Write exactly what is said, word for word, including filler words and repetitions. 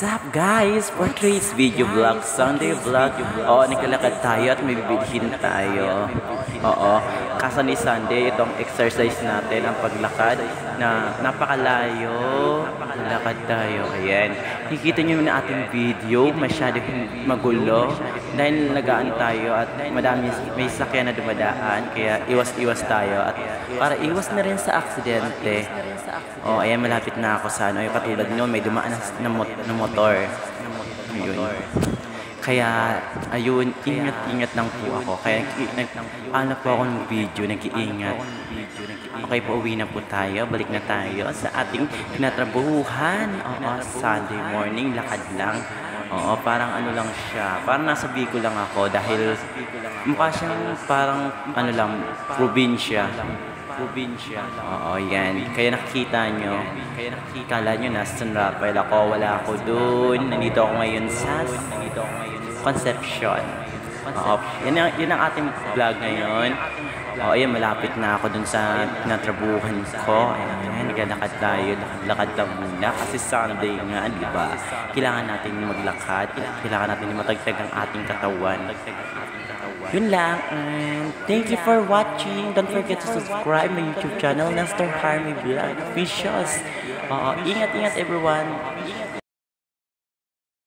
What's up guys? For today's video vlog, Sunday vlog. Oo, naglalakad tayo at may bibilhin tayo. Oo, kaso ni Sunday, itong exercise natin, ang paglakad na napakalayo. Lakad tayo, ayan. Nakikita nyo na ating video, masyadong magulo. Dahil nagaan tayo at madami may sakyan na dumadaan, kaya iwas-iwas tayo. At para iwas na rin sa aksidente. Oh, ayan, malapit na ako sa ano, yung katulad nyo, may dumaan na, mot na motor. Ayun. Kaya, ayun, ingat-ingat lang po ako. Kaya, ano po ako ng video, nag-iingat. Okay po, uwi na po tayo. Balik na tayo sa ating tinatrabuhan. Oo, Sunday morning, lakad lang. Oo, parang ano lang siya. Parang nasa Bicol lang ako dahil mukha siyang parang, ano lang, probinsya. Probinsya. Oo, yan. Kaya nakikita nyo, kaya nakikita nyo na San Rafael ako, wala ako dun. Nandito ako ngayon sa Concepcion. Oo, yan ang, yan ang ating vlog ngayon. Oo, ayan, malapit na ako dun sa natrabuhan ko. Ayan, naglalakad tayo, lakad lang muna. Kasi Sunday nga, di ba? Kailangan natin maglakad, kailangan natin matagtag ang ating katawan. Yun lang, and thank you for watching. Don't forget to subscribe my YouTube channel, Nestor Harmy Vlog Officials. Uh, ingat-ingat everyone.